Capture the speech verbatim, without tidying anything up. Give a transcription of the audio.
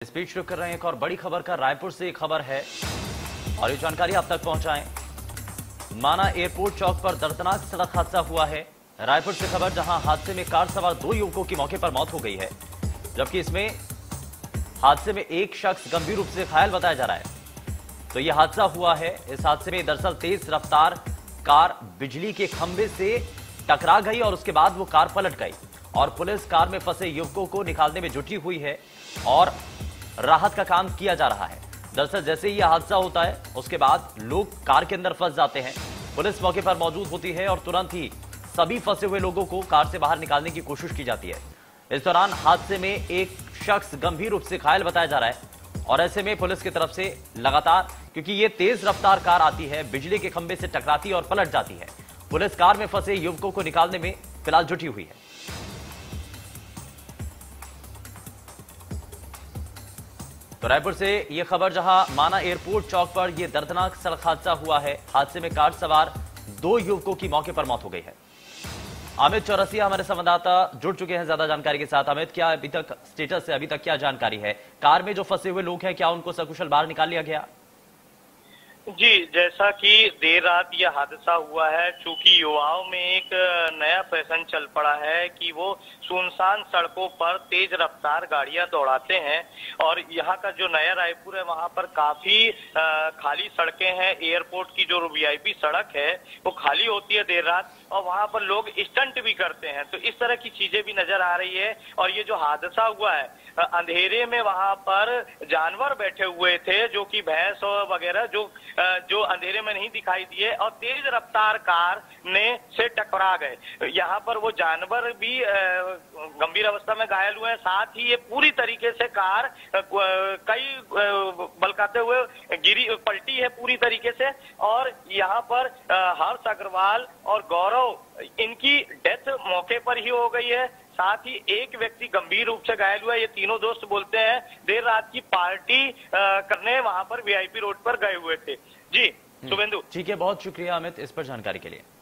इस बीच शुरू कर रहे हैं एक और बड़ी खबर का। रायपुर से एक खबर है और ये जानकारी आप तक पहुंचाएं। माना एयरपोर्ट चौक पर दर्दनाक सड़क हादसा हुआ है। रायपुर से खबर, जहां हादसे में कार सवार दो युवकों की मौके पर मौत हो गई है, जबकि इसमें हादसे में एक शख्स गंभीर रूप से घायल बताया जा रहा है। तो यह हादसा हुआ है। इस हादसे में दरअसल तेज रफ्तार कार बिजली के खंभे से टकरा गई और उसके बाद वो कार पलट गई और पुलिस कार में फंसे युवकों को निकालने में जुटी हुई है और राहत का काम किया जा रहा है। दरअसल जैसे ही यह हादसा होता है उसके बाद लोग कार के अंदर फंस जाते हैं। पुलिस मौके पर मौजूद होती है और तुरंत ही सभी फंसे हुए लोगों को कार से बाहर निकालने की कोशिश की जाती है। इस दौरान हादसे में एक शख्स गंभीर रूप से घायल बताया जा रहा है और ऐसे में पुलिस की तरफ से लगातार, क्योंकि ये तेज रफ्तार कार आती है, बिजली के खंभे से टकराती है और पलट जाती है, पुलिस कार में फंसे युवकों को निकालने में फिलहाल जुटी हुई है। तो रायपुर से यह खबर, जहां माना एयरपोर्ट चौक पर यह दर्दनाक सड़क हादसा हुआ है। हादसे में कार सवार दो युवकों की मौके पर मौत हो गई है। अमित चौरसिया हमारे संवाददाता जुड़ चुके हैं ज्यादा जानकारी के साथ। अमित, क्या अभी तक स्टेटस है, अभी तक क्या जानकारी है? कार में जो फंसे हुए लोग हैं, क्या उनको सकुशल बाहर निकाल लिया गया? जी, जैसा कि देर रात यह हादसा हुआ है, चूंकि युवाओं में एक नया फैशन चल पड़ा है कि वो सुनसान सड़कों पर तेज रफ्तार गाड़ियां दौड़ाते हैं और यहाँ का जो नया रायपुर है वहां पर काफी खाली सड़कें हैं। एयरपोर्ट की जो वीआईपी सड़क है वो खाली होती है देर रात और वहां पर लोग स्टंट भी करते हैं, तो इस तरह की चीजें भी नजर आ रही है। और ये जो हादसा हुआ है, अंधेरे में वहां पर जानवर बैठे हुए थे जो कि भैंस वगैरह जो जो अंधेरे में नहीं दिखाई दिए और तेज रफ्तार कार ने से टकरा गए। यहाँ पर वो जानवर भी गंभीर अवस्था में घायल हुए हैं। साथ ही ये पूरी तरीके से कार कई बलकाते हुए गिरी पलटी है पूरी तरीके से। और यहाँ पर हर्ष अग्रवाल और गौरव, इनकी डेथ मौके पर ही हो गई है। साथ ही एक व्यक्ति गंभीर रूप से घायल हुआ है। ये तीनों दोस्त बोलते हैं देर रात की पार्टी करने वहां पर वीआईपी रोड पर गए हुए थे। जी शुभेंदु। ठीक है, बहुत शुक्रिया अमित इस पर जानकारी के लिए।